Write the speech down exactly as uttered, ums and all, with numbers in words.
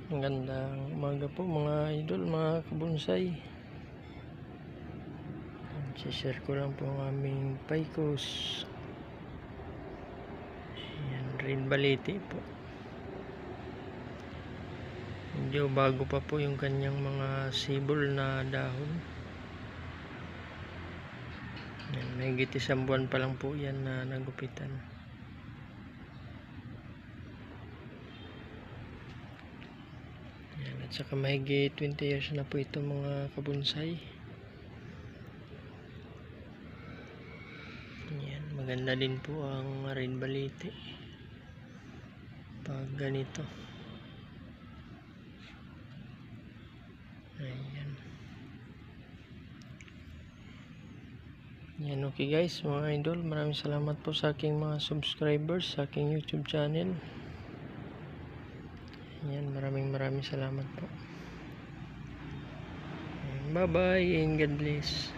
Magandang umaga po mga idol, mga kabonsai. I-share ko lang po ang aming Picos. Yan, rin baliti po. Medyo bago pa po yung kanyang mga sibol na dahon. Yan, may isang buwan pa lang po yan na nagupitan. Yan, at saka mahigit twenty years na po ito mga kabonsai. Yan, maganda din po ang rin baliti pag ganito. Ayan. Yan, okay guys, mga idol, maraming salamat po sa aking mga subscribers sa aking YouTube channel. Yan, maraming maraming salamat po. Bye bye and God bless.